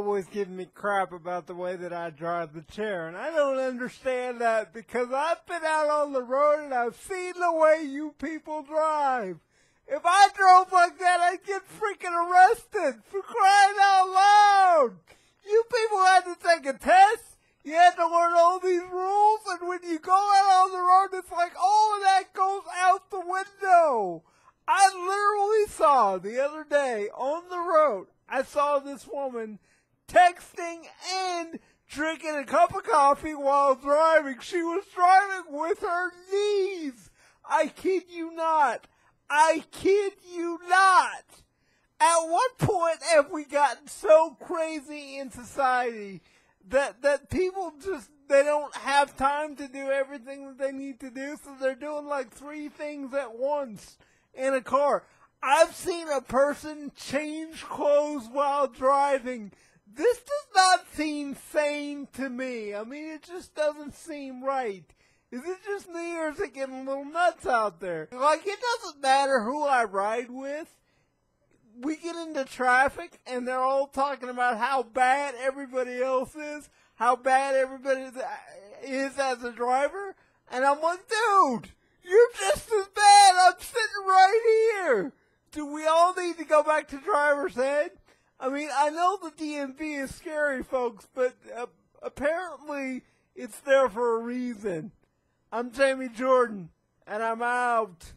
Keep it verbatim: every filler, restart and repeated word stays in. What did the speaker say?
always giving me crap about the way that I drive the chair. And I don't understand that because I've been out on the road and I've seen the way you people drive. If I drove like that, I'd get freaking arrested for crying out loud. You people had to take a test. You had to learn all these rules. And when you go out on the road, it's like all of that goes out the window. I literally saw the other day on the road, I saw this woman texting and drinking a cup of coffee while driving. She was driving with her knees. I kid you not. I kid you not. At what point have we gotten so crazy in society that that people just, they don't have time to do everything that they need to do, so they're doing like three things at once in a car? I've seen a person change clothes while driving. This does not seem sane to me. I mean, it just doesn't seem right. Is it just me, or is it getting a little nuts out there? Like, it doesn't matter who I ride with. We get into traffic, and they're all talking about how bad everybody else is, how bad everybody is as a driver, and I'm like, dude, you're just as bad. I'm sitting right here. Do we all need to go back to driver's ed? I mean, I know the D M V is scary, folks, but uh, apparently it's there for a reason. I'm Jamie Jordan, and I'm out.